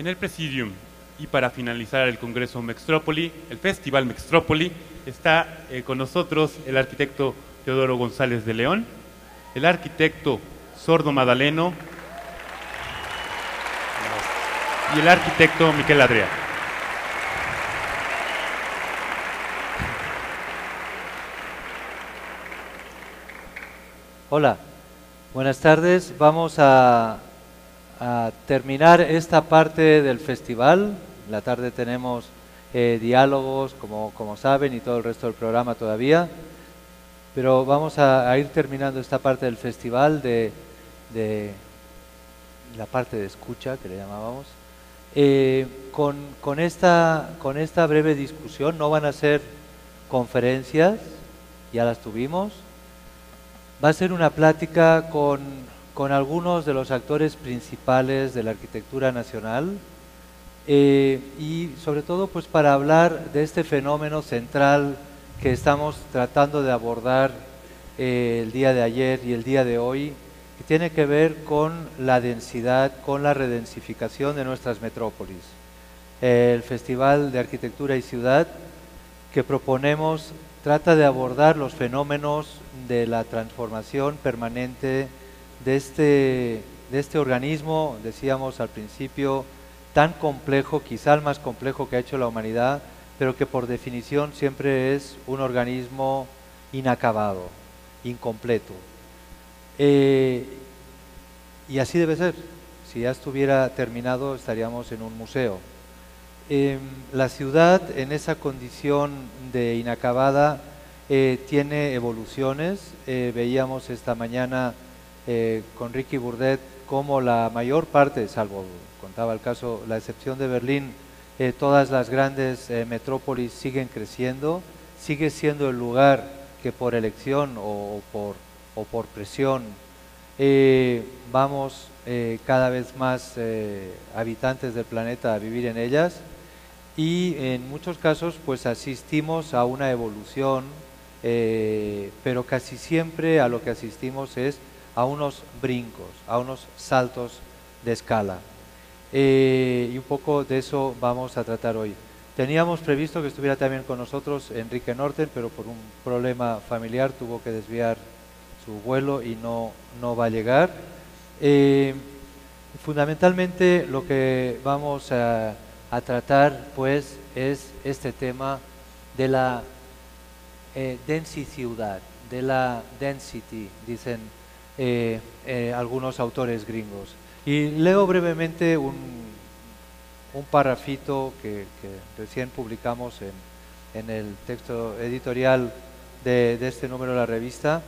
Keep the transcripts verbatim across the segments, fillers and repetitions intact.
En el Presidium y para finalizar el Congreso Mextrópoli, el Festival Mextrópoli, está eh, con nosotros el arquitecto Teodoro González de León, el arquitecto Sordo Madaleno y el arquitecto Miquel Adrià. Hola, buenas tardes. Vamos a, a terminar esta parte del festival. En la tarde tenemos eh, diálogos, como, como saben, y todo el resto del programa todavía. Pero vamos a, a ir terminando esta parte del festival de, de la parte de escucha, que le llamábamos, eh, con, con, esta, con esta breve discusión. No van a ser conferencias, ya las tuvimos. Va a ser una plática con, con algunos de los actores principales de la arquitectura nacional eh, y sobre todo pues para hablar de este fenómeno central que estamos tratando de abordar eh, el día de ayer y el día de hoy, que tiene que ver con la densidad, con la redensificación de nuestras metrópolis. El Festival de Arquitectura y Ciudad que proponemos trata de abordar los fenómenos de la transformación permanente de este, de este organismo, decíamos al principio, tan complejo, quizá el más complejo que ha hecho la humanidad, pero que por definición siempre es un organismo inacabado, incompleto. Eh, y así debe ser. Si ya estuviera terminado, estaríamos en un museo. Eh, la ciudad, en esa condición de inacabada, eh, tiene evoluciones. Eh, veíamos esta mañana eh, con Ricky Burdett cómo la mayor parte, salvo, contaba el caso, la excepción de Berlín, eh, todas las grandes eh, metrópolis siguen creciendo, sigue siendo el lugar que por elección o, o, por, o por presión eh, vamos eh, cada vez más eh, habitantes del planeta a vivir en ellas. Y en muchos casos pues asistimos a una evolución, eh, pero casi siempre a lo que asistimos es a unos brincos, a unos saltos de escala. Eh, y un poco de eso vamos a tratar hoy. Teníamos previsto que estuviera también con nosotros Enrique Norten, pero por un problema familiar tuvo que desviar su vuelo y no, no va a llegar. Eh, fundamentalmente lo que vamos a... a tratar pues es este tema de la eh, densiciudad, de la density, dicen eh, eh, algunos autores gringos. Y leo brevemente un, un parrafito que, que recién publicamos en, en el texto editorial de, de este número de la revista.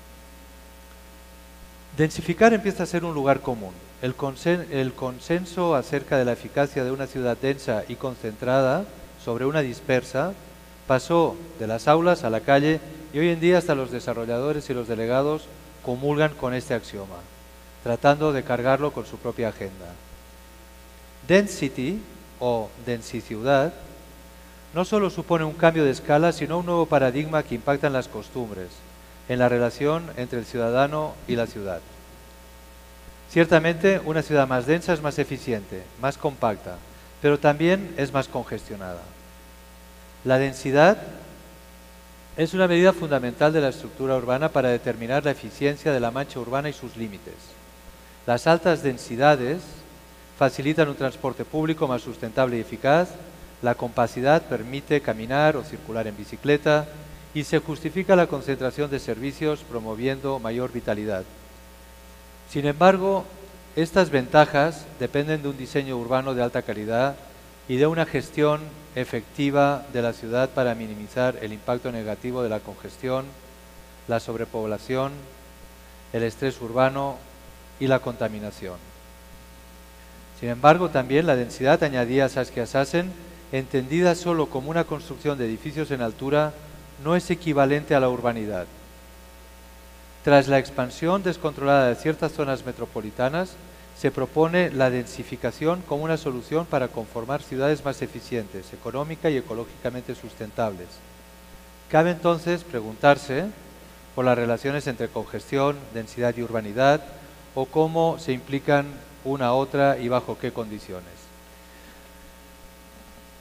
Densificar empieza a ser un lugar común. El, consen el consenso acerca de la eficacia de una ciudad densa y concentrada sobre una dispersa pasó de las aulas a la calle y hoy en día hasta los desarrolladores y los delegados comulgan con este axioma, tratando de cargarlo con su propia agenda. Density o densiciudad no solo supone un cambio de escala, sino un nuevo paradigma que impacta en las costumbres, en la relación entre el ciudadano y la ciudad. Ciertamente, una ciudad más densa es más eficiente, más compacta, pero también es más congestionada. La densidad es una medida fundamental de la estructura urbana para determinar la eficiencia de la mancha urbana y sus límites. Las altas densidades facilitan un transporte público más sustentable y eficaz, la compacidad permite caminar o circular en bicicleta y se justifica la concentración de servicios promoviendo mayor vitalidad. Sin embargo, estas ventajas dependen de un diseño urbano de alta calidad y de una gestión efectiva de la ciudad para minimizar el impacto negativo de la congestión, la sobrepoblación, el estrés urbano y la contaminación. Sin embargo, también la densidad, añadía Saskia Sassen, entendida solo como una construcción de edificios en altura, no es equivalente a la urbanidad. Tras la expansión descontrolada de ciertas zonas metropolitanas, se propone la densificación como una solución para conformar ciudades más eficientes, económica y ecológicamente sustentables. Cabe entonces preguntarse por las relaciones entre congestión, densidad y urbanidad, o cómo se implican una a otra y bajo qué condiciones.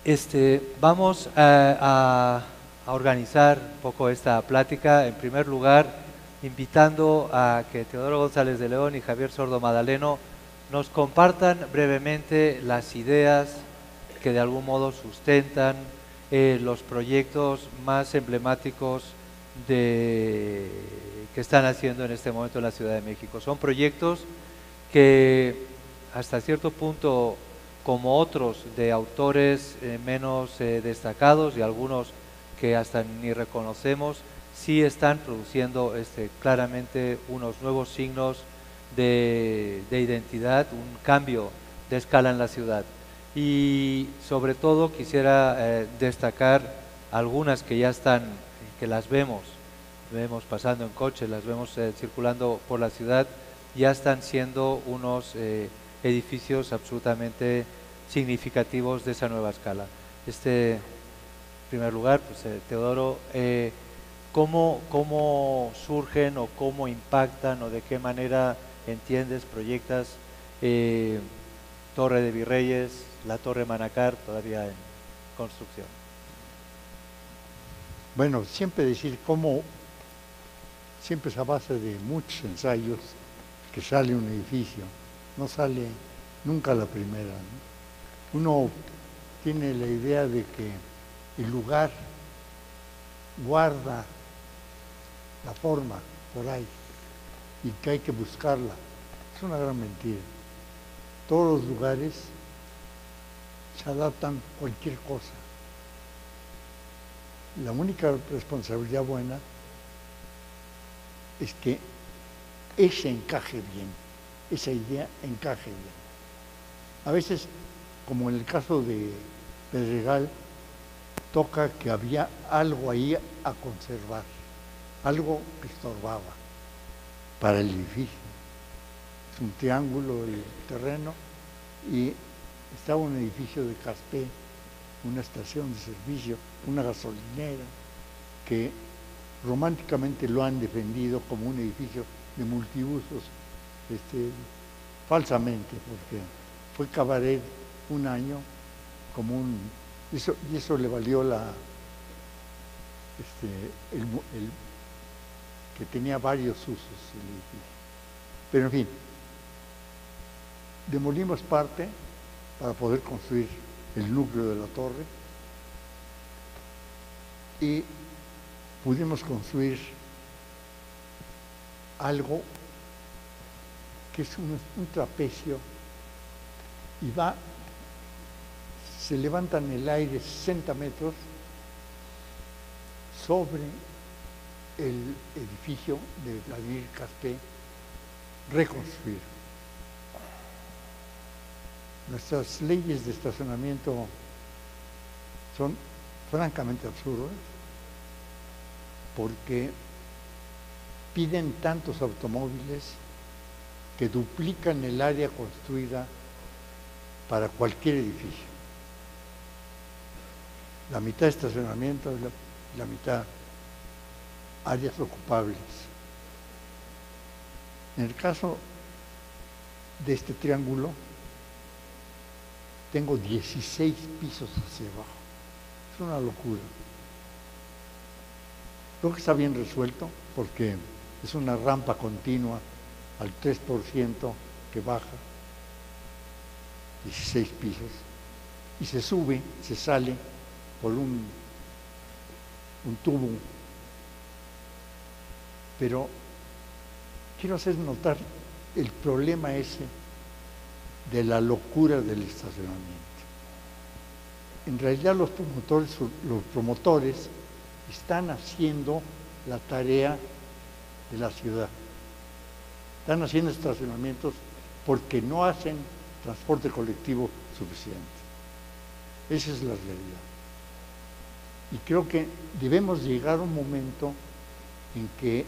Este, vamos a, a, a organizar un poco esta plática. En primer lugar, invitando a que Teodoro González de León y Javier Sordo Madaleno nos compartan brevemente las ideas que de algún modo sustentan eh, los proyectos más emblemáticos de, que están haciendo en este momento en la Ciudad de México. Son proyectos que hasta cierto punto, como otros de autores eh, menos eh, destacados y algunos que hasta ni reconocemos, sí están produciendo este, claramente unos nuevos signos de, de identidad, un cambio de escala en la ciudad. Y sobre todo quisiera eh, destacar algunas que ya están, que las vemos, vemos pasando en coche, las vemos eh, circulando por la ciudad, ya están siendo unos eh, edificios absolutamente significativos de esa nueva escala. Este, en primer lugar, pues eh, Teodoro, eh, ¿cómo, ¿cómo surgen o cómo impactan o de qué manera entiendes, proyectas eh, Torre de Virreyes, la Torre Manacar, todavía en construcción? Bueno, siempre decir cómo, siempre es a base de muchos ensayos que sale un edificio, no sale nunca la primera, ¿no? Uno tiene la idea de que el lugar guarda la forma por ahí y que hay que buscarla. Es una gran mentira. Todos los lugares se adaptan a cualquier cosa. La única responsabilidad buena es que ese encaje bien, esa idea encaje bien. A veces, como en el caso de Pedregal, toca que había algo ahí a conservar, algo que estorbaba para el edificio. Es un triángulo el terreno y estaba un edificio de Caspé, una estación de servicio, una gasolinera, que románticamente lo han defendido como un edificio de multiusos, este, falsamente, porque fue cabaret un año como un... Eso, y eso le valió la... Este, el, el, que tenía varios usos el edificio. Pero en fin, demolimos parte para poder construir el núcleo de la torre y pudimos construir algo que es un, un trapecio y va, se levanta en el aire sesenta metros sobre el edificio de Vladimir Caspé reconstruido. Nuestras leyes de estacionamiento son francamente absurdas porque piden tantos automóviles que duplican el área construida para cualquier edificio. La mitad de estacionamiento y la, la mitad áreas ocupables. En el caso de este triángulo, tengo dieciséis pisos hacia abajo. Es una locura. Creo que está bien resuelto porque es una rampa continua al tres por ciento que baja, dieciséis pisos, y se sube, se sale por un, un tubo. Pero quiero hacer notar el problema ese de la locura del estacionamiento. En realidad los promotores, los promotores están haciendo la tarea de la ciudad. Están haciendo estacionamientos porque no hacen transporte colectivo suficiente. Esa es la realidad. Y creo que debemos llegar a un momento en que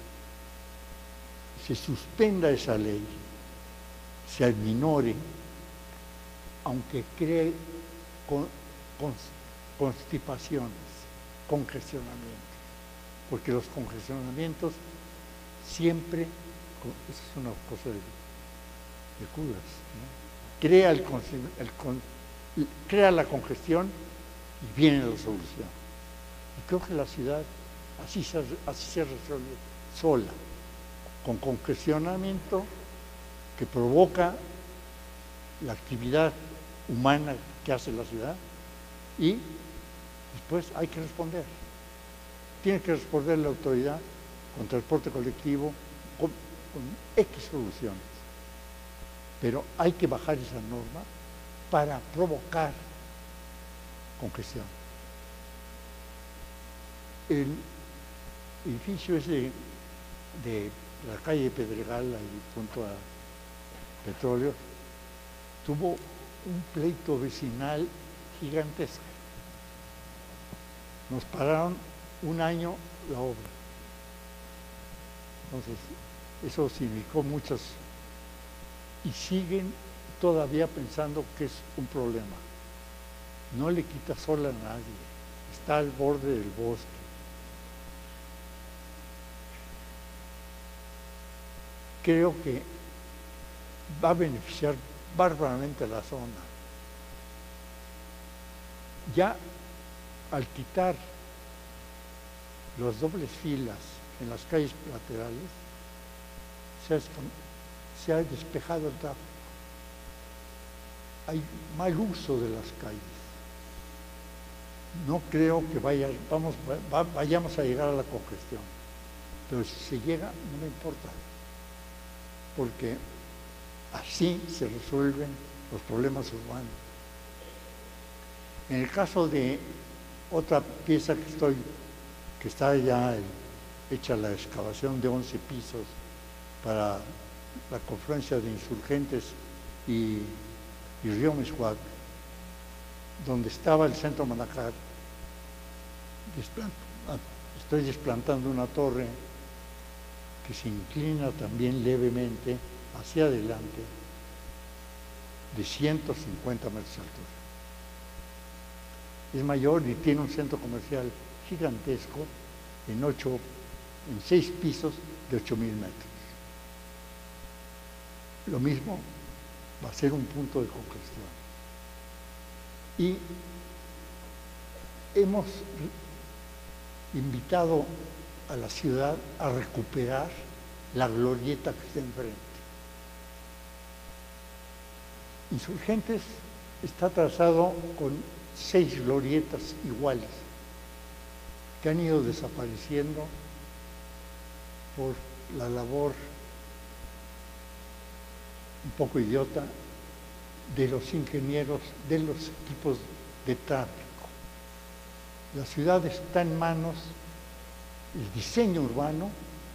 se suspenda esa ley, se aminore, aunque cree con, con, constipaciones, congestionamientos, porque los congestionamientos siempre, esa es una cosa de, de curas, ¿no? Crea, el, el, crea la congestión y viene la solución. Y creo que la ciudad así se, así se resuelve sola, con congestionamiento que provoca la actividad humana que hace la ciudad, y después hay que responder. Tiene que responder la autoridad con transporte colectivo, con, con X soluciones. Pero hay que bajar esa norma para provocar congestión. El edificio ese de la calle Pedregal, ahí junto a Petróleo, tuvo un pleito vecinal gigantesco. Nos pararon un año la obra. Entonces, eso significó muchas, y siguen todavía pensando que es un problema. No le quita sol a nadie, está al borde del bosque. Creo que va a beneficiar bárbaramente a la zona. Ya al quitar las dobles filas en las calles laterales, se ha, se ha despejado el tráfico. Hay mal uso de las calles. No creo que vaya, vamos, va, vayamos a llegar a la congestión, pero si se llega, no me importa, porque así se resuelven los problemas urbanos. En el caso de otra pieza que estoy, que está ya hecha la excavación de once pisos para la confluencia de Insurgentes y, y Río Mixcoac, donde estaba el Centro Manacar, estoy desplantando una torre que se inclina también levemente hacia adelante de ciento cincuenta metros de altura. Es mayor y tiene un centro comercial gigantesco en ocho, en seis pisos de ocho mil metros. Lo mismo va a ser un punto de congestión. Y hemos invitado a la ciudad a recuperar la glorieta que está enfrente. Insurgentes está trazado con seis glorietas iguales que han ido desapareciendo por la labor un poco idiota de los ingenieros, de los equipos de tráfico. La ciudad está en manos, el diseño urbano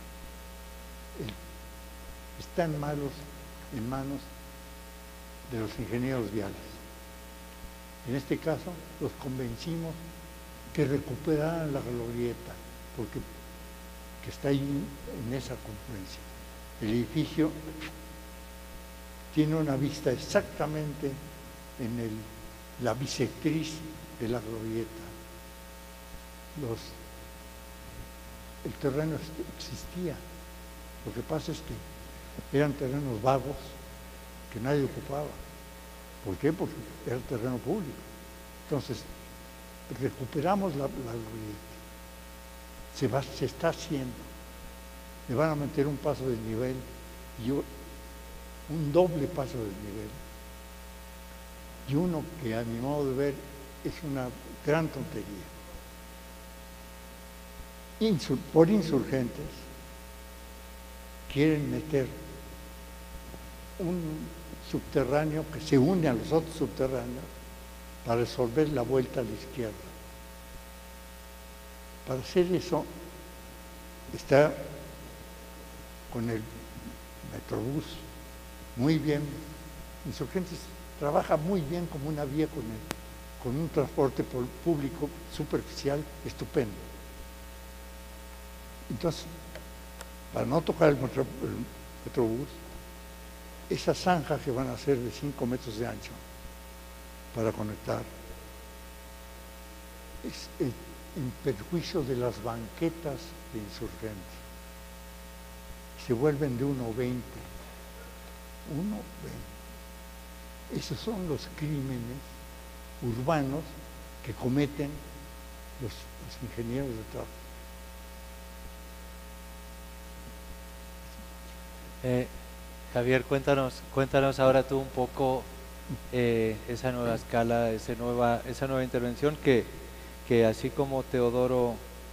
el, está en manos, en manos de los ingenieros viales. En este caso, los convencimos que recuperaran la glorieta, porque que está ahí en esa confluencia. El edificio tiene una vista exactamente en el, la bisectriz de la glorieta. Los, el terreno existía. Lo que pasa es que eran terrenos vagos que nadie ocupaba. ¿Por qué? Porque era terreno público. Entonces, recuperamos la, la glorieta. Se, va, se está haciendo. Le van a meter un paso de nivel y un doble paso de nivel. Y uno que a mi modo de ver es una gran tontería. Insur, por Insurgentes quieren meter un subterráneo que se une a los otros subterráneos para resolver la vuelta a la izquierda. Para hacer eso está con el Metrobús muy bien. Insurgentes trabaja muy bien como una vía con, el, con un transporte público superficial estupendo. Entonces, para no tocar el, metro, el Metrobús, esa zanja que van a hacer de cinco metros de ancho para conectar es en perjuicio de las banquetas de Insurgentes. Se vuelven de uno veinte. uno veinte. Esos son los crímenes urbanos que cometen los, los ingenieros de trabajo. Eh, Javier, cuéntanos, cuéntanos ahora tú un poco eh, esa nueva escala, esa nueva, esa nueva intervención que, que así como Teodoro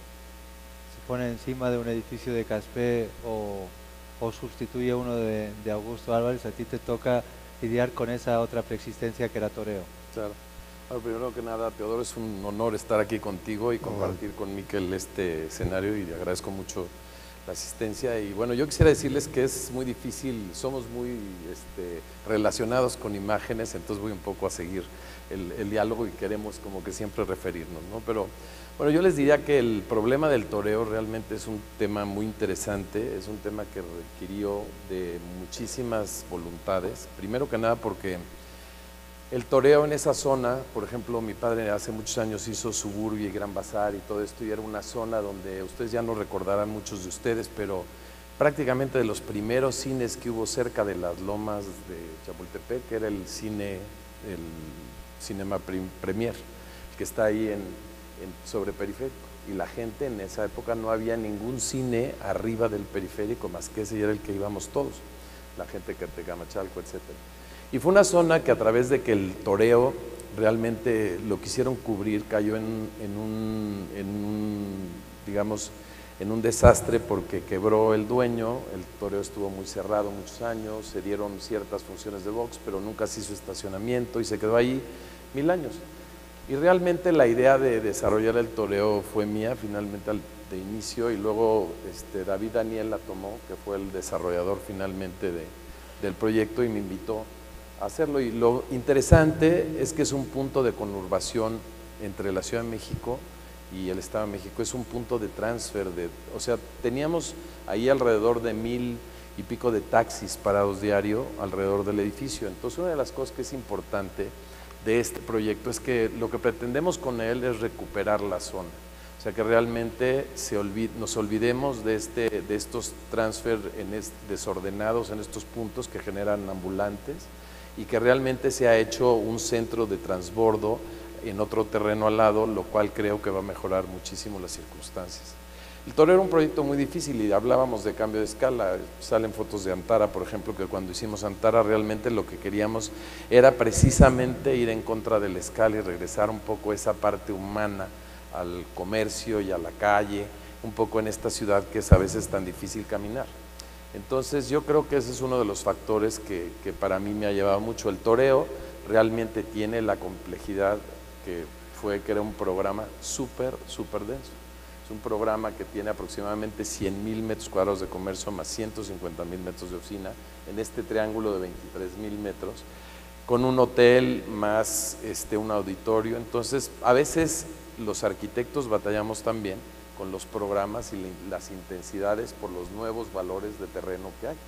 se pone encima de un edificio de Caspé o, o sustituye uno de, de Augusto Álvarez, a ti te toca lidiar con esa otra preexistencia que era toreo. Claro. Bueno, primero que nada, Teodoro, es un honor estar aquí contigo y compartir con Miquel este escenario, y le agradezco mucho la asistencia. Y bueno, yo quisiera decirles que es muy difícil, somos muy este, relacionados con imágenes, entonces voy un poco a seguir el, el diálogo y queremos como que siempre referirnos, ¿no? Pero bueno, yo les diría que el problema del toreo realmente es un tema muy interesante, es un tema que requirió de muchísimas voluntades, primero que nada porque el toreo en esa zona, por ejemplo, mi padre hace muchos años hizo Suburbia y Gran Bazar y todo esto, y era una zona donde ustedes ya no recordarán muchos de ustedes, pero prácticamente de los primeros cines que hubo cerca de las lomas de Chapultepec, que era el cine, el Cinema Premier, que está ahí en, en sobre periférico, y la gente en esa época no había ningún cine arriba del periférico más que ese, y era el que íbamos todos, la gente que te Gamachalco, etcétera. Y fue una zona que a través de que el toreo realmente lo quisieron cubrir, cayó en, en, un, en un, digamos, en un desastre porque quebró el dueño, el toreo estuvo muy cerrado muchos años, se dieron ciertas funciones de box, pero nunca se hizo estacionamiento y se quedó ahí mil años. Y realmente la idea de desarrollar el toreo fue mía, finalmente al, de inicio, y luego este, David Daniel la tomó, que fue el desarrollador finalmente de, del proyecto, y me invitó hacerlo. Y lo interesante es que es un punto de conurbación entre la Ciudad de México y el Estado de México, es un punto de transfer, de, o sea, teníamos ahí alrededor de mil y pico de taxis parados diario alrededor del edificio. Entonces, una de las cosas que es importante de este proyecto es que lo que pretendemos con él es recuperar la zona, o sea, que realmente se olvide, nos olvidemos de, este, de estos transfer en est, desordenados en estos puntos que generan ambulantes, y que realmente se ha hecho un centro de transbordo en otro terreno al lado, lo cual creo que va a mejorar muchísimo las circunstancias. El toreo era un proyecto muy difícil y hablábamos de cambio de escala, salen fotos de Antara, por ejemplo, que cuando hicimos Antara realmente lo que queríamos era precisamente ir en contra de la escala y regresar un poco esa parte humana al comercio y a la calle, un poco en esta ciudad que es a veces tan difícil caminar. Entonces yo creo que ese es uno de los factores que, que para mí me ha llevado mucho. El toreo realmente tiene la complejidad que fue que era un programa súper, súper denso. Es un programa que tiene aproximadamente cien mil metros cuadrados de comercio más ciento cincuenta mil metros de oficina en este triángulo de veintitrés mil metros, con un hotel más este, un auditorio. Entonces a veces los arquitectos batallamos también con los programas y las intensidades por los nuevos valores de terreno que hay.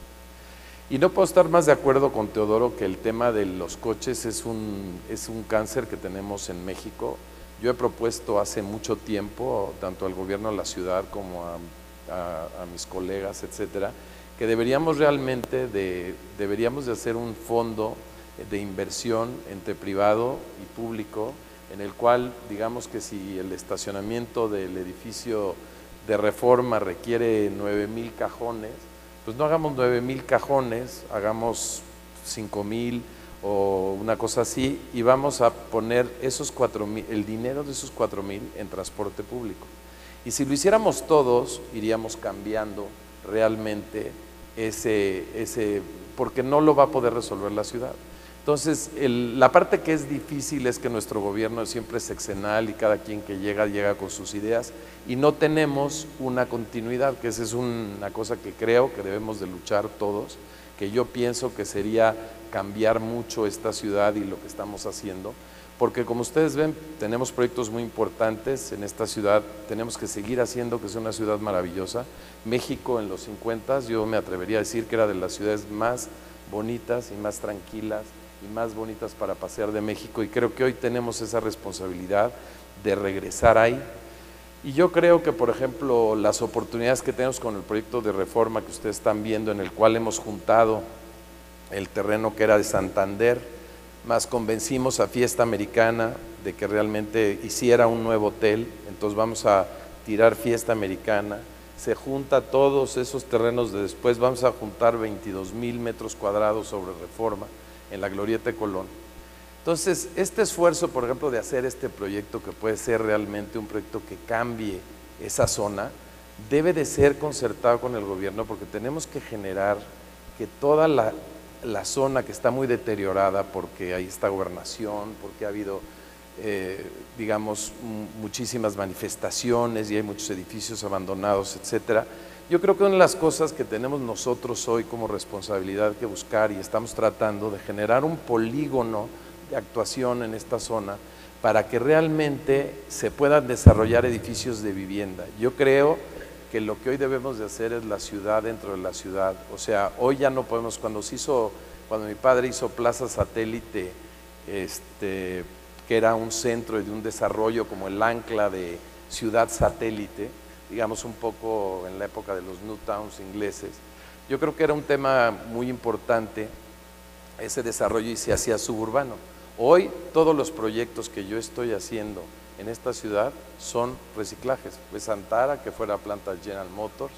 Y no puedo estar más de acuerdo con Teodoro que el tema de los coches es un, es un cáncer que tenemos en México. Yo he propuesto hace mucho tiempo, tanto al gobierno de la ciudad como a, a, a mis colegas, etcétera, que deberíamos realmente de, deberíamos de hacer un fondo de inversión entre privado y público, en el cual, digamos que si el estacionamiento del edificio de Reforma requiere nueve mil cajones, pues no hagamos nueve mil cajones, hagamos cinco mil o una cosa así, y vamos a poner esos cuatro mil, el dinero de esos cuatro mil en transporte público. Y si lo hiciéramos todos, iríamos cambiando realmente ese, ese, porque no lo va a poder resolver la ciudad. Entonces, el, la parte que es difícil es que nuestro gobierno siempre es sexenal y cada quien que llega, llega con sus ideas y no tenemos una continuidad, que esa es una cosa que creo que debemos de luchar todos, que yo pienso que sería cambiar mucho esta ciudad y lo que estamos haciendo, porque como ustedes ven, tenemos proyectos muy importantes en esta ciudad, tenemos que seguir haciendo que sea una ciudad maravillosa. México en los cincuenta, yo me atrevería a decir que era de las ciudades más bonitas y más tranquilas y más bonitas para pasear de México, y creo que hoy tenemos esa responsabilidad de regresar ahí. Y yo creo que, por ejemplo, las oportunidades que tenemos con el proyecto de reforma que ustedes están viendo, en el cual hemos juntado el terreno que era de Santander, más convencimos a Fiesta Americana de que realmente hiciera un nuevo hotel, entonces vamos a tirar Fiesta Americana, se junta todos esos terrenos de después, vamos a juntar veintidós mil metros cuadrados sobre Reforma en la Glorieta de Colón. Entonces, este esfuerzo, por ejemplo, de hacer este proyecto que puede ser realmente un proyecto que cambie esa zona, debe de ser concertado con el gobierno porque tenemos que generar que toda la, la zona que está muy deteriorada, porque ahí está gobernación, porque ha habido, eh, digamos, muchísimas manifestaciones y hay muchos edificios abandonados, etcétera. Yo creo que una de las cosas que tenemos nosotros hoy como responsabilidad que buscar y estamos tratando de generar un polígono de actuación en esta zona para que realmente se puedan desarrollar edificios de vivienda. Yo creo que lo que hoy debemos de hacer es la ciudad dentro de la ciudad, o sea, hoy ya no podemos, cuando se hizo, cuando mi padre hizo Plaza Satélite, este, que era un centro de un desarrollo como el ancla de ciudad satélite, digamos un poco en la época de los New Towns ingleses, yo creo que era un tema muy importante ese desarrollo y se hacía suburbano. Hoy todos los proyectos que yo estoy haciendo en esta ciudad son reciclajes, pues Antara, que fuera planta General Motors,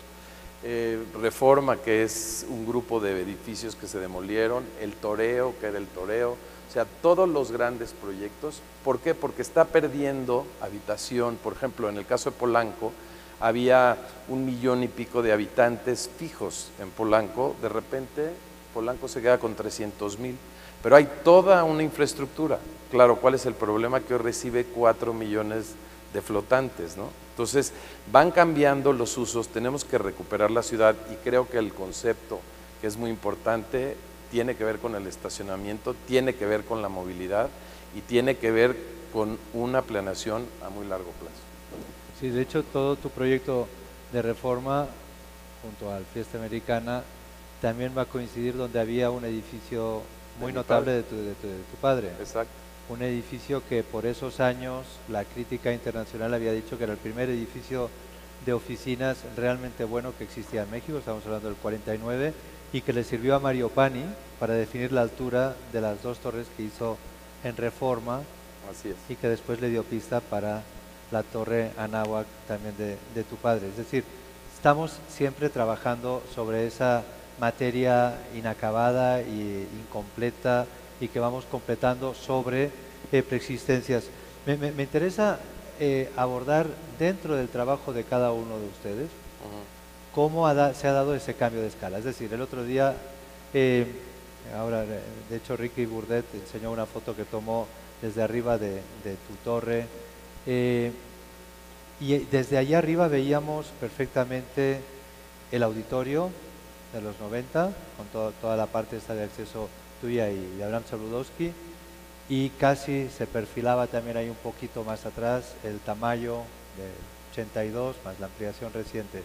eh, Reforma, que es un grupo de edificios que se demolieron, el Toreo, que era el Toreo, o sea, todos los grandes proyectos. ¿Por qué? Porque está perdiendo habitación. Por ejemplo, en el caso de Polanco, había un millón y pico de habitantes fijos en Polanco, de repente Polanco se queda con trescientos mil, pero hay toda una infraestructura. Claro, ¿cuál es el problema? Que hoy recibe cuatro millones de flotantes, ¿no? Entonces, van cambiando los usos, tenemos que recuperar la ciudad y creo que el concepto, que es muy importante, tiene que ver con el estacionamiento, tiene que ver con la movilidad y tiene que ver con una planeación a muy largo plazo. Sí, de hecho, todo tu proyecto de reforma, junto al Fiesta Americana, también va a coincidir donde había un edificio muy notable de tu, de, tu, de tu padre. Exacto. Un edificio que por esos años la crítica internacional había dicho que era el primer edificio de oficinas realmente bueno que existía en México, estamos hablando del cuarenta y nueve, y que le sirvió a Mario Pani para definir la altura de las dos torres que hizo en Reforma. Así es. Y que después le dio pista para la torre Anáhuac también de, de tu padre. Es decir, estamos siempre trabajando sobre esa materia inacabada e incompleta y que vamos completando sobre eh, preexistencias. Me, me, me interesa eh, abordar dentro del trabajo de cada uno de ustedes uh-huh. cómo ha da, se ha dado ese cambio de escala. Es decir, el otro día, eh, ahora de hecho Ricky Burdett enseñó una foto que tomó desde arriba de, de tu torre, eh, y desde allá arriba veíamos perfectamente el auditorio de los noventa, con to, toda la parte esta de acceso tuya y de Abraham Sabludowski, y casi se perfilaba también ahí un poquito más atrás el Tamayo del ochenta y dos, más la ampliación reciente.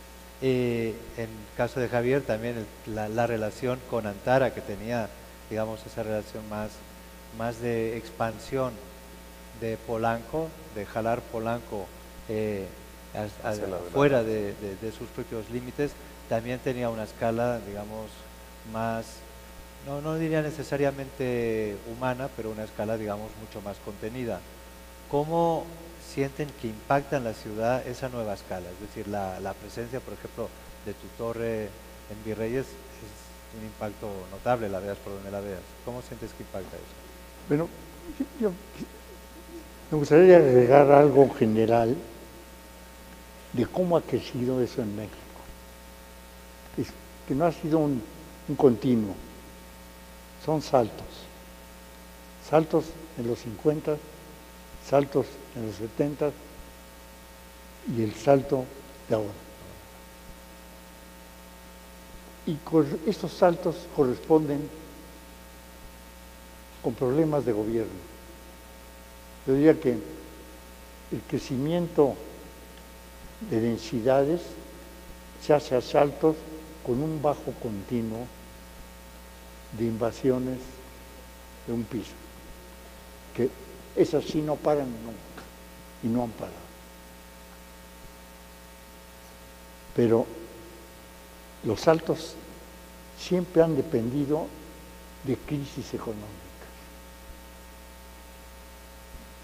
Eh, en caso de Javier también el, la, la relación con Antara, que tenía, digamos, esa relación más, más de expansión de Polanco, de jalar Polanco eh, a, a, fuera de, de, de sus propios límites, también tenía una escala, digamos, más, no, no diría necesariamente humana, pero una escala, digamos, mucho más contenida. ¿Cómo sienten que impacta en la ciudad esa nueva escala? Es decir, la, la presencia, por ejemplo, de tu torre en Virreyes es un impacto notable, la veas por donde la veas. ¿Cómo sientes que impacta eso? Bueno, yo, yo me gustaría agregar algo general de cómo ha crecido eso en México. Es que no ha sido un, un continuo, son saltos. Saltos en los cincuenta, saltos en los setenta y el salto de ahora. Y estos saltos corresponden con problemas de gobierno. Yo diría que el crecimiento de densidades se hace a saltos con un bajo continuo de invasiones de un piso, que esas sí no paran nunca y no han parado. Pero los saltos siempre han dependido de crisis económicas.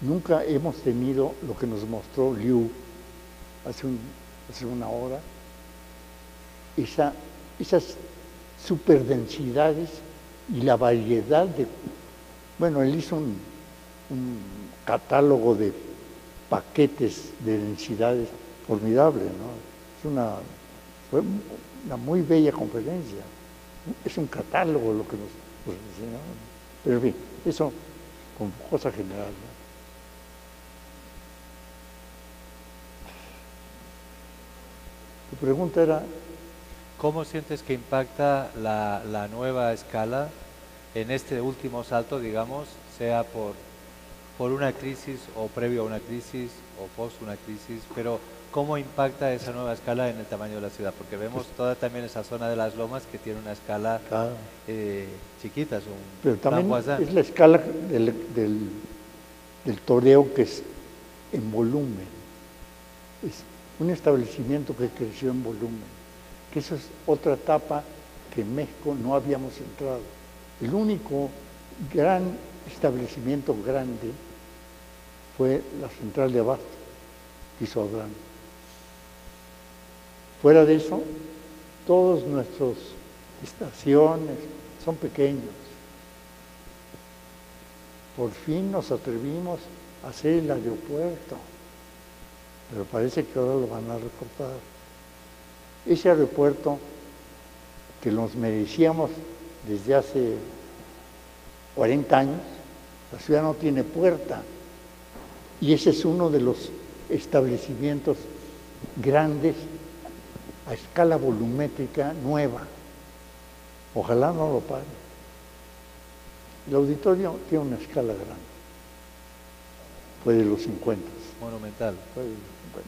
nunca hemos tenido lo que nos mostró Liu hace, un, hace una hora, esa, esas superdensidades y la variedad de... Bueno, él hizo un, un catálogo de paquetes de densidades formidable, ¿no? Es una, fue una muy bella conferencia. Es un catálogo lo que nos, nos enseñaron. Pero en fin, eso como cosa general, ¿no? Tu pregunta era... ¿Cómo sientes que impacta la, la nueva escala en este último salto, digamos, sea por, por una crisis o previo a una crisis o post una crisis, pero cómo impacta esa nueva escala en el tamaño de la ciudad? Porque vemos toda también esa zona de las lomas que tiene una escala Claro. eh, chiquita, es un Pero también Guasán. es la escala del, del, del toreo que es en volumen. Es un establecimiento que creció en volumen. Que esa es otra etapa que en México no habíamos entrado. El único gran establecimiento grande fue la central de abasto que hizo Abraham. Fuera de eso, todas nuestras estaciones son pequeños. Por fin nos atrevimos a hacer el aeropuerto, pero parece que ahora lo van a recortar. Ese aeropuerto que nos merecíamos desde hace cuarenta años, la ciudad no tiene puerta. Y ese es uno de los establecimientos grandes a escala volumétrica nueva. Ojalá no lo pare. El auditorio tiene una escala grande. Fue de los cincuenta. Monumental. Fue de los cincuenta.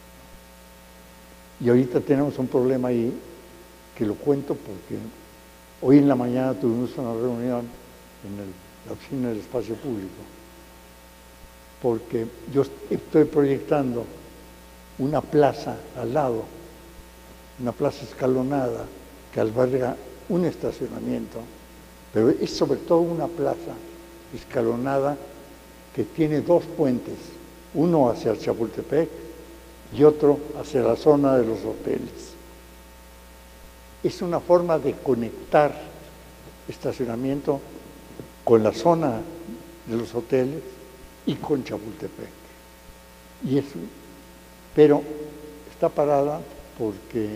Y ahorita tenemos un problema ahí, que lo cuento porque hoy en la mañana tuvimos una reunión en el, la oficina del espacio público, porque yo estoy proyectando una plaza al lado, una plaza escalonada que alberga un estacionamiento, pero es sobre todo una plaza escalonada que tiene dos puentes, uno hacia Chapultepec y otro hacia la zona de los hoteles. Es una forma de conectar estacionamiento con la zona de los hoteles y con Chapultepec. Y eso, pero está parada porque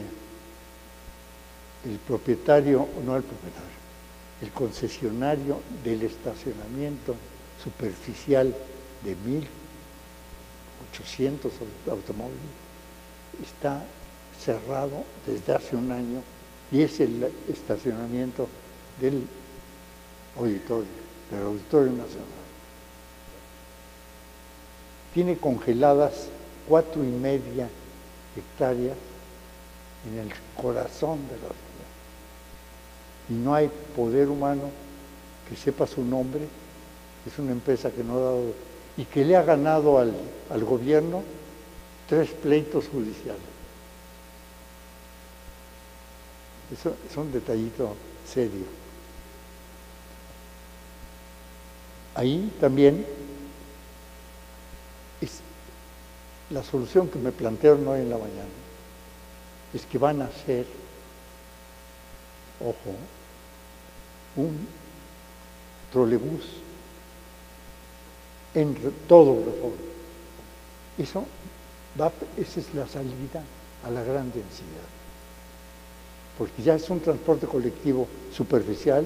el propietario, no el propietario, el concesionario del estacionamiento superficial de mil ochocientos automóviles está cerrado desde hace un año y es el estacionamiento del auditorio, del Auditorio Nacional. Tiene congeladas cuatro y media hectáreas en el corazón de la ciudad. Y no hay poder humano que sepa su nombre. Es una empresa que no ha dado y que le ha ganado al, al gobierno tres pleitos judiciales. Eso es un detallito serio. Ahí también es la solución que me plantearon hoy en la mañana. Es que van a hacer, ojo, un trolebús en todo Reforma. Eso va, esa es la salida a la gran densidad. Porque ya es un transporte colectivo superficial.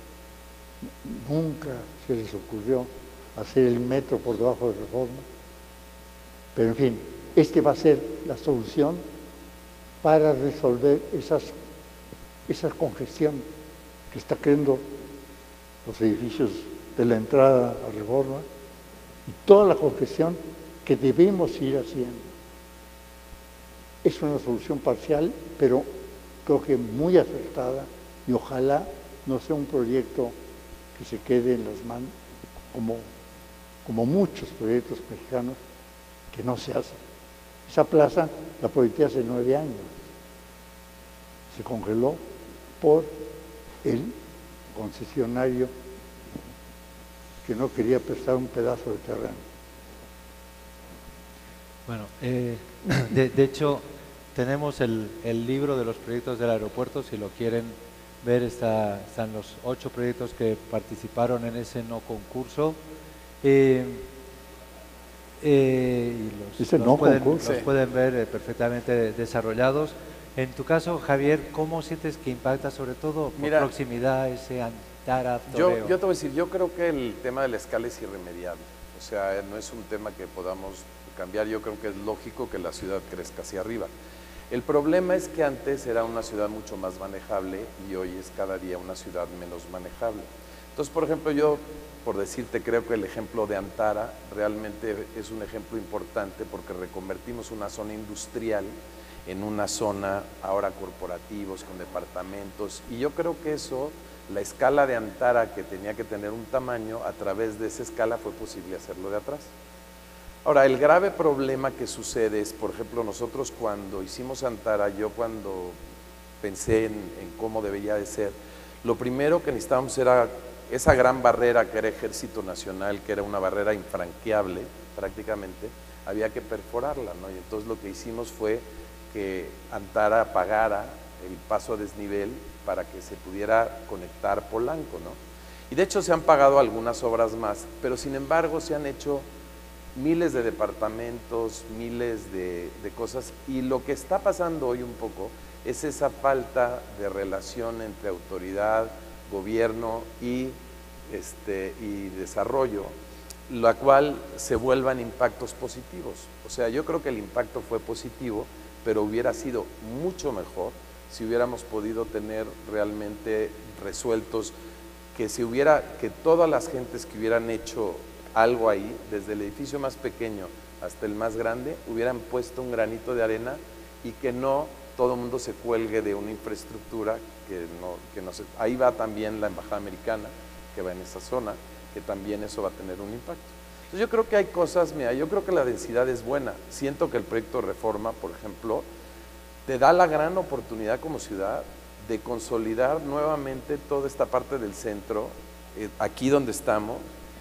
Nunca se les ocurrió hacer el metro por debajo de Reforma. Pero en fin, este va a ser la solución para resolver esas, esa congestión que está creando los edificios de la entrada a Reforma y toda la congestión que debemos ir haciendo. Es una solución parcial, pero creo que muy acertada y ojalá no sea un proyecto que se quede en las manos, como, como muchos proyectos mexicanos que no se hacen. Esa plaza la proyecté hace nueve años. Se congeló por el concesionario que no quería prestar un pedazo de terreno. Bueno, eh, de, de hecho, tenemos el, el libro de los proyectos del aeropuerto, si lo quieren ver, está, están los ocho proyectos que participaron en ese no concurso. Eh, eh, y los, Ese los no pueden, concurso. los pueden ver eh, perfectamente desarrollados. En tu caso, Javier, ¿cómo sientes que impacta sobre todo por Mira, proximidad ese Antara Yo, Toreo? yo te voy a decir, yo creo que el tema de la escala es irremediable. O sea, no es un tema que podamos cambiar. Yo creo que es lógico que la ciudad crezca hacia arriba. El problema es que antes era una ciudad mucho más manejable y hoy es cada día una ciudad menos manejable. Entonces, por ejemplo, yo, por decirte, creo que el ejemplo de Antara realmente es un ejemplo importante porque reconvertimos una zona industrial en una zona ahora corporativos, con departamentos, y yo creo que eso, la escala de Antara, que tenía que tener un tamaño, a través de esa escala fue posible hacerlo de atrás. Ahora, el grave problema que sucede es, por ejemplo, nosotros cuando hicimos Antara, yo cuando pensé en, en cómo debería de ser, lo primero que necesitábamos era esa gran barrera que era Ejército Nacional, que era una barrera infranqueable prácticamente, había que perforarla, ¿no? Y entonces lo que hicimos fue que Antara pagara el paso a desnivel para que se pudiera conectar Polanco, ¿no? Y de hecho se han pagado algunas obras más, pero sin embargo se han hecho miles de departamentos, miles de, de cosas, y lo que está pasando hoy un poco es esa falta de relación entre autoridad, gobierno y, este, y desarrollo, la cual se vuelvan impactos positivos. O sea, yo creo que el impacto fue positivo, pero hubiera sido mucho mejor si hubiéramos podido tener realmente resueltos, que si hubiera, que todas las gentes que hubieran hecho algo ahí, desde el edificio más pequeño hasta el más grande, hubieran puesto un granito de arena y que no todo el mundo se cuelgue de una infraestructura que no, que no se... Ahí va también la embajada americana, que va en esa zona, que también eso va a tener un impacto. Entonces yo creo que hay cosas, mira, yo creo que la densidad es buena. Siento que el proyecto Reforma, por ejemplo, te da la gran oportunidad como ciudad de consolidar nuevamente toda esta parte del centro, eh, aquí donde estamos,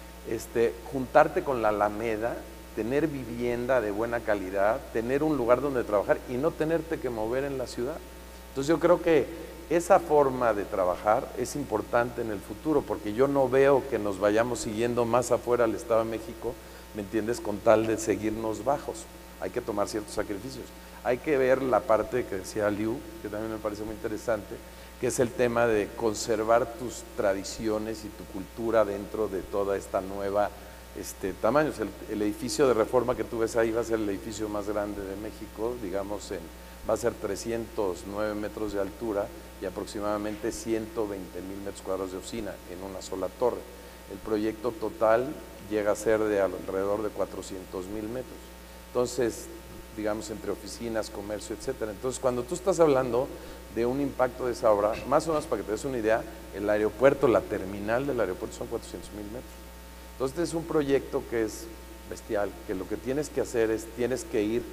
este, juntarte con la Alameda, tener vivienda de buena calidad, tener un lugar donde trabajar y no tenerte que mover en la ciudad. Entonces yo creo que esa forma de trabajar es importante en el futuro, porque yo no veo que nos vayamos siguiendo más afuera al Estado de México, ¿me entiendes?, con tal de seguirnos bajos. Hay que tomar ciertos sacrificios. Hay que ver la parte que decía Liu, que también me parece muy interesante, que es el tema de conservar tus tradiciones y tu cultura dentro de toda esta nueva este, tamaño. El, el edificio de Reforma que tú ves ahí va a ser el edificio más grande de México, digamos, en, va a ser trescientos nueve metros de altura y aproximadamente ciento veinte mil metros cuadrados de oficina en una sola torre. El proyecto total llega a ser de alrededor de cuatrocientos mil metros. Entonces, digamos, entre oficinas, comercio, etcétera. Entonces, cuando tú estás hablando de un impacto de esa obra, más o menos para que te des una idea, el aeropuerto, la terminal del aeropuerto son cuatrocientos mil metros. Entonces, este es un proyecto que es bestial, que lo que tienes que hacer es, tienes que ir,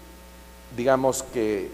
digamos que,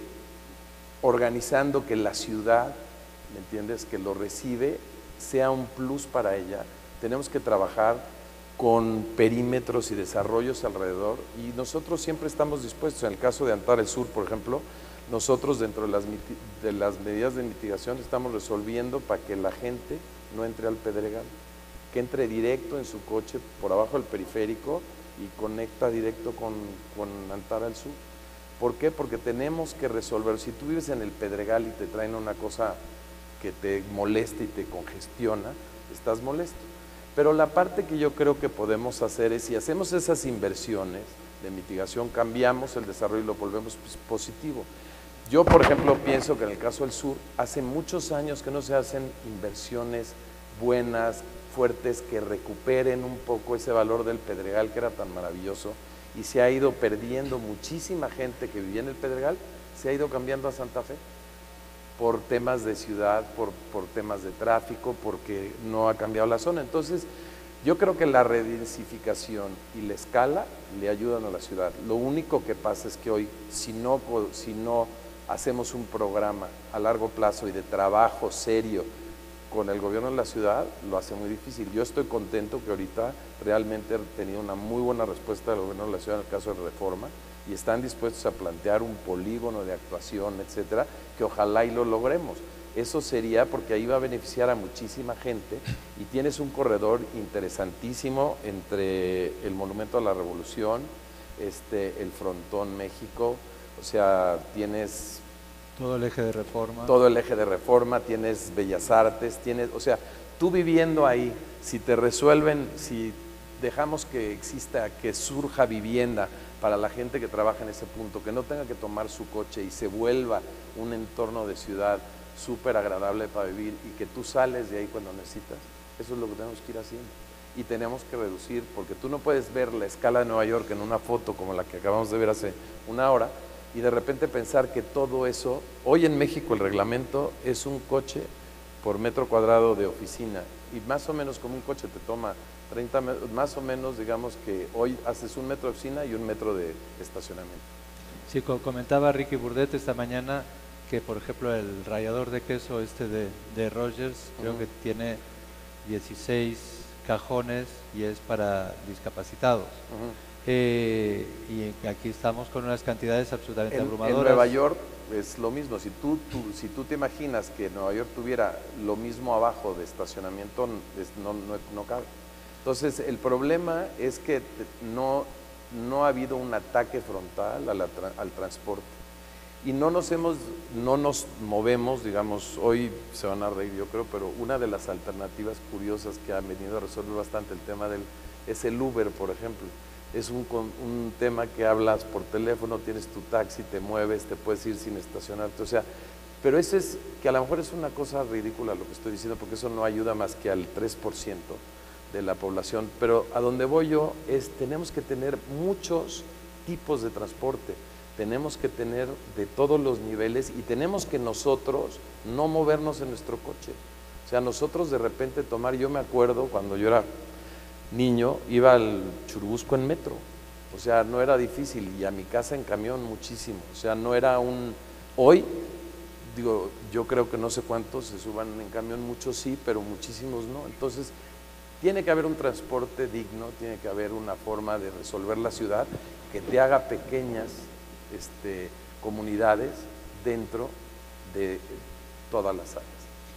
organizando que la ciudad, ¿me entiendes?, que lo recibe, sea un plus para ella. Tenemos que trabajar con perímetros y desarrollos alrededor, y nosotros siempre estamos dispuestos. En el caso de Antara el Sur, por ejemplo, nosotros dentro de las, de las medidas de mitigación estamos resolviendo para que la gente no entre al Pedregal, que entre directo en su coche por abajo del periférico y conecta directo con, con Antara el Sur. ¿Por qué? Porque tenemos que resolver. Si tú vives en el Pedregal y te traen una cosa que te molesta y te congestiona, estás molesto. Pero la parte que yo creo que podemos hacer es, si hacemos esas inversiones de mitigación, cambiamos el desarrollo y lo volvemos positivo. Yo, por ejemplo, pienso que en el caso del sur, hace muchos años que no se hacen inversiones buenas, fuertes, que recuperen un poco ese valor del Pedregal que era tan maravilloso, y se ha ido perdiendo muchísima gente que vivía en el Pedregal, se ha ido cambiando a Santa Fe por temas de ciudad, por, por temas de tráfico, porque no ha cambiado la zona. Entonces, yo creo que la redensificación y la escala le ayudan a la ciudad. Lo único que pasa es que hoy, si no, si no hacemos un programa a largo plazo y de trabajo serio con el gobierno de la ciudad, lo hace muy difícil. Yo estoy contento que ahorita realmente he tenido una muy buena respuesta del gobierno de la ciudad en el caso de Reforma, y están dispuestos a plantear un polígono de actuación, etcétera, que ojalá y lo logremos. Eso sería porque ahí va a beneficiar a muchísima gente y tienes un corredor interesantísimo entre el Monumento a la Revolución, este, el Frontón México, o sea, tienes todo el eje de Reforma. Todo el eje de Reforma, tienes Bellas Artes, tienes, o sea, tú viviendo ahí, si te resuelven, si dejamos que exista, que surja vivienda para la gente que trabaja en ese punto, que no tenga que tomar su coche y se vuelva un entorno de ciudad súper agradable para vivir y que tú sales de ahí cuando necesitas, eso es lo que tenemos que ir haciendo. Y tenemos que reducir, porque tú no puedes ver la escala de Nueva York en una foto como la que acabamos de ver hace una hora, y de repente pensar que todo eso, hoy en México el reglamento es un coche por metro cuadrado de oficina, y más o menos como un coche te toma treinta metros, más o menos digamos que hoy haces un metro de oficina y un metro de estacionamiento. Sí, comentaba Ricky Burdett esta mañana que por ejemplo el rallador de queso este de, de Rogers, creo uh-huh. que tiene dieciséis cajones y es para discapacitados. Uh-huh. Eh, y aquí estamos con unas cantidades absolutamente en, abrumadoras. En Nueva York es lo mismo, si tú, tú, si tú te imaginas que Nueva York tuviera lo mismo abajo de estacionamiento, es, no, no, no cabe. Entonces el problema es que no, no ha habido un ataque frontal a la, al transporte y no nos, hemos, no nos movemos, digamos, hoy se van a reír yo creo, pero una de las alternativas curiosas que han venido a resolver bastante el tema del, es el Uber, por ejemplo. Es un, un tema que hablas por teléfono, tienes tu taxi, te mueves, te puedes ir sin estacionarte, o sea, pero ese es, que a lo mejor es una cosa ridícula lo que estoy diciendo, porque eso no ayuda más que al tres por ciento de la población, pero a donde voy yo es, tenemos que tener muchos tipos de transporte, tenemos que tener de todos los niveles y tenemos que nosotros no movernos en nuestro coche, o sea, nosotros de repente tomar, yo me acuerdo cuando yo era niño, iba al Churubusco en metro, o sea, no era difícil, y a mi casa en camión muchísimo, o sea, no era un, hoy, digo, yo creo que no sé cuántos se suban en camión, muchos sí, pero muchísimos no, entonces, tiene que haber un transporte digno, tiene que haber una forma de resolver la ciudad que te haga pequeñas este, comunidades dentro de todas las áreas.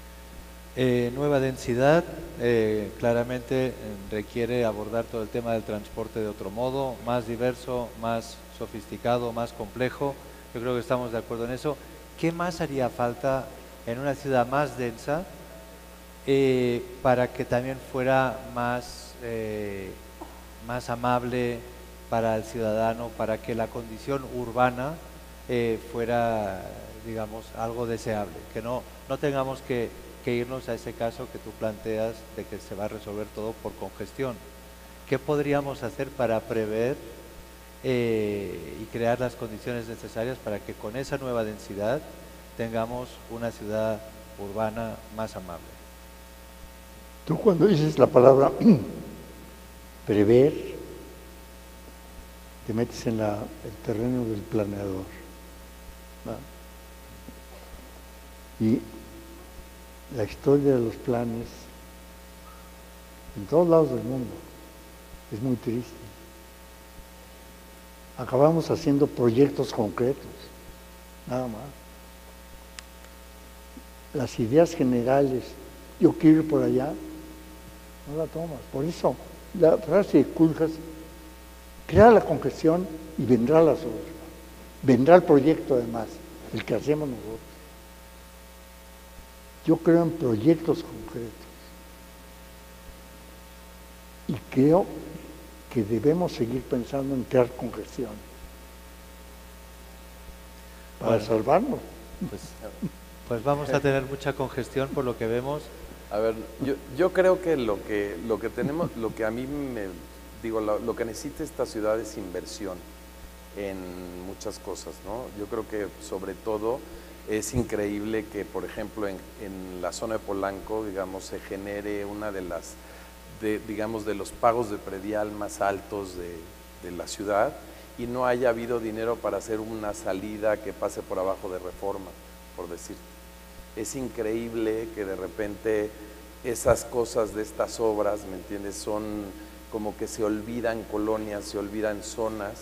Eh, nueva densidad, eh, claramente eh, requiere abordar todo el tema del transporte de otro modo, más diverso, más sofisticado, más complejo. Yo creo que estamos de acuerdo en eso. ¿Qué más haría falta en una ciudad más densa eh, para que también fuera más, eh, más amable para el ciudadano, para que la condición urbana eh, fuera, digamos, algo deseable, que no, no tengamos que que irnos a ese caso que tú planteas de que se va a resolver todo por congestión? ¿Qué podríamos hacer para prever eh, y crear las condiciones necesarias para que con esa nueva densidad tengamos una ciudad urbana más amable? Tú cuando dices la palabra prever, te metes en la, el terreno del planeador, ¿no? Y la historia de los planes en todos lados del mundo es muy triste. Acabamos haciendo proyectos concretos, nada más. Las ideas generales, yo quiero ir por allá, no la tomas. Por eso, la frase de Kuljas, crea la congestión y vendrá la solución. Vendrá el proyecto además, el que hacemos nosotros. Yo creo en proyectos concretos y creo que debemos seguir pensando en crear congestión para bueno, salvarnos. Pues, pues vamos a tener mucha congestión por lo que vemos. A ver, yo, yo creo que lo que lo que tenemos, lo que a mí me digo, lo, lo que necesita esta ciudad es inversión en muchas cosas, ¿no? Yo creo que sobre todo es increíble que, por ejemplo, en, en la zona de Polanco, digamos, se genere una de las, de, digamos, de los pagos de predial más altos de, de la ciudad y no haya habido dinero para hacer una salida que pase por abajo de Reforma, por decirte. Es increíble que de repente esas cosas de estas obras, ¿me entiendes?, son como que se olvidan colonias, se olvidan zonas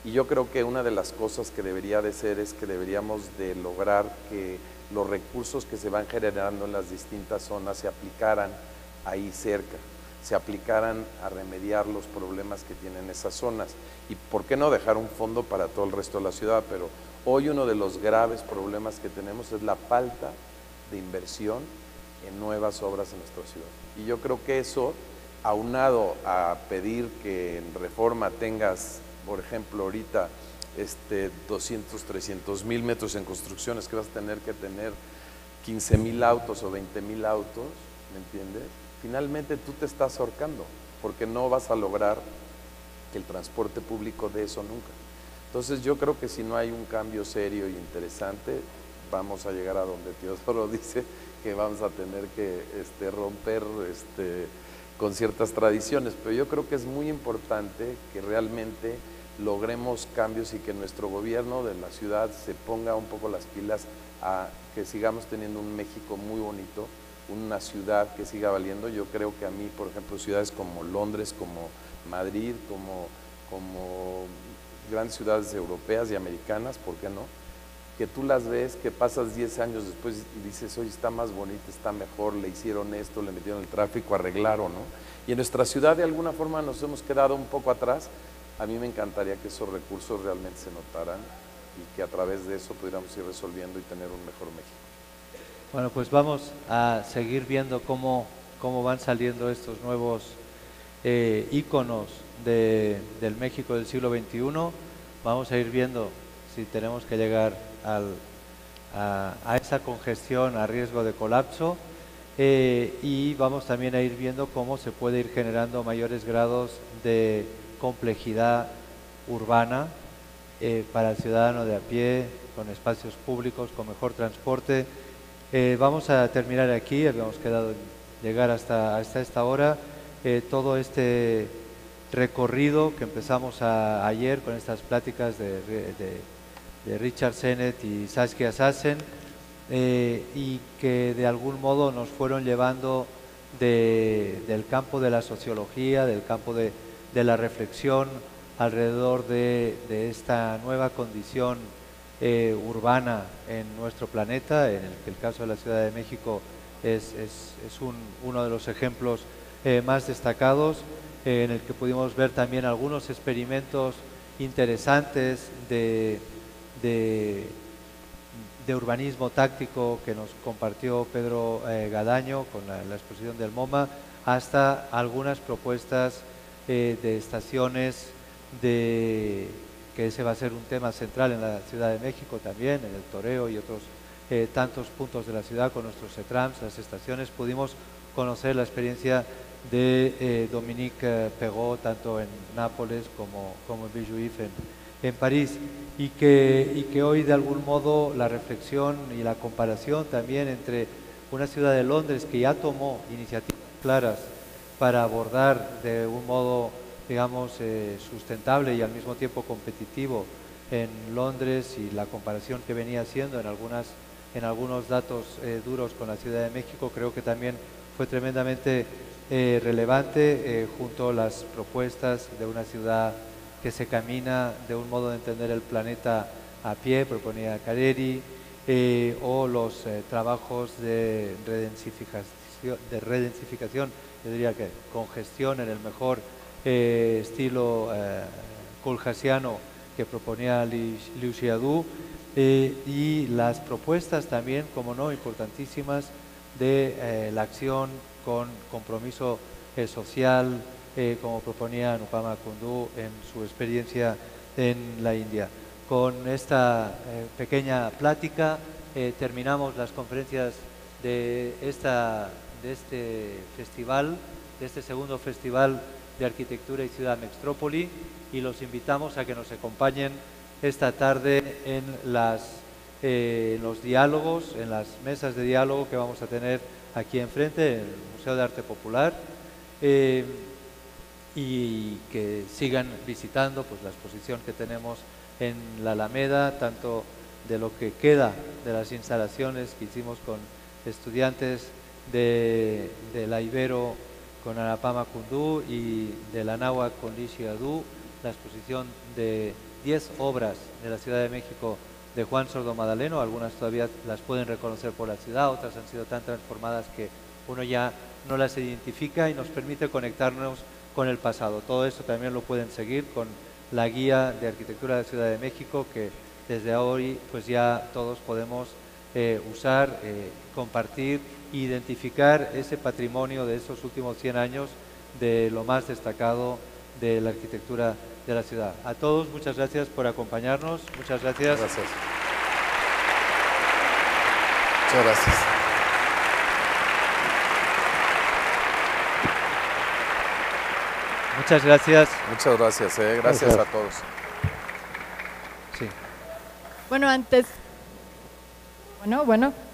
Y yo creo que una de las cosas que debería de ser es que deberíamos de lograr que los recursos que se van generando en las distintas zonas se aplicaran ahí cerca, se aplicaran a remediar los problemas que tienen esas zonas. Y por qué no dejar un fondo para todo el resto de la ciudad, pero hoy uno de los graves problemas que tenemos es la falta de inversión en nuevas obras en nuestra ciudad. Y yo creo que eso, aunado a pedir que en Reforma tengas, por ejemplo, ahorita este, doscientos, trescientos mil metros en construcciones, que vas a tener que tener quince mil autos o veinte mil autos, ¿me entiendes? Finalmente tú te estás ahorcando, porque no vas a lograr que el transporte público dé eso nunca. Entonces yo creo que si no hay un cambio serio y interesante, vamos a llegar a donde Teodoro dice que vamos a tener que este, romper este, con ciertas tradiciones, pero yo creo que es muy importante que realmente logremos cambios y que nuestro gobierno de la ciudad se ponga un poco las pilas a que sigamos teniendo un México muy bonito, una ciudad que siga valiendo. Yo creo que a mí, por ejemplo, ciudades como Londres, como Madrid, como, como grandes ciudades europeas y americanas, ¿por qué no? Que tú las ves, que pasas diez años después y dices, oye, está más bonita, está mejor, le hicieron esto, le metieron el tráfico, arreglaron, ¿no? Y en nuestra ciudad de alguna forma nos hemos quedado un poco atrás. A mí me encantaría que esos recursos realmente se notaran y que a través de eso pudiéramos ir resolviendo y tener un mejor México. Bueno, pues vamos a seguir viendo cómo, cómo van saliendo estos nuevos eh, íconos de, del México del siglo veintiuno. Vamos a ir viendo si tenemos que llegar al, a, a esa congestión a riesgo de colapso eh, y vamos también a ir viendo cómo se puede ir generando mayores grados de complejidad urbana eh, para el ciudadano de a pie, con espacios públicos, con mejor transporte. Eh, vamos a terminar aquí, habíamos quedado en llegar hasta, hasta esta hora. Eh, todo este recorrido que empezamos a, ayer con estas pláticas de, de, de Richard Sennett y Saskia Sassen eh, y que de algún modo nos fueron llevando de, del campo de la sociología, del campo de, de la reflexión alrededor de, de esta nueva condición eh, urbana en nuestro planeta, en el que el caso de la Ciudad de México es, es, es un, uno de los ejemplos eh, más destacados, eh, en el que pudimos ver también algunos experimentos interesantes de, de, de urbanismo táctico que nos compartió Pedro eh, Gadaño con la, la exposición del MoMA, hasta algunas propuestas eh, de estaciones de, que ese va a ser un tema central en la Ciudad de México también, en el Toreo y otros eh, tantos puntos de la ciudad con nuestros CETRAMS, las estaciones. Pudimos conocer la experiencia de eh, Dominique Perrault, tanto en Nápoles como, como en Villejuif en, en París, y que, y que hoy de algún modo la reflexión y la comparación también entre una ciudad de Londres que ya tomó iniciativas claras para abordar de un modo, digamos, eh, sustentable y al mismo tiempo competitivo en Londres, y la comparación que venía haciendo en, algunas, en algunos datos eh, duros con la Ciudad de México, creo que también fue tremendamente eh, relevante, eh, junto a las propuestas de una ciudad que se camina de un modo de entender el planeta a pie, proponía Careri, eh, o los eh, trabajos de redensificación, de redensificación, yo diría que congestión en el mejor eh, estilo eh, kulhasiano que proponía Liu Xiaodu, eh, y las propuestas también, como no, importantísimas de eh, la acción con compromiso eh, social, eh, como proponía Anupama Kundu en su experiencia en la India. Con esta eh, pequeña plática eh, terminamos las conferencias de, esta, de este festival, de este segundo festival de Arquitectura y Ciudad Mextrópoli, y los invitamos a que nos acompañen esta tarde en, las, eh, en los diálogos, en las mesas de diálogo que vamos a tener aquí enfrente, en el Museo de Arte Popular, eh, y que sigan visitando pues, la exposición que tenemos en la Alameda, tanto de lo que queda de las instalaciones que hicimos con estudiantes de, de la Ibero con Anupama Kundu y de la Náhuatl con Liu Xiaodu, la exposición de diez obras de la Ciudad de México de Juan Sordo Madaleno. Algunas todavía las pueden reconocer por la ciudad, otras han sido tan transformadas que uno ya no las identifica y nos permite conectarnos con el pasado. Todo eso también lo pueden seguir con la guía de arquitectura de la Ciudad de México, que desde hoy pues ya todos podemos eh, usar, eh, compartir, identificar ese patrimonio de esos últimos cien años de lo más destacado de la arquitectura de la ciudad. A todos, muchas gracias por acompañarnos. Muchas gracias. Gracias. Muchas gracias. Muchas gracias. Muchas gracias, eh. gracias, gracias a todos. Sí. Bueno, antes, bueno, bueno.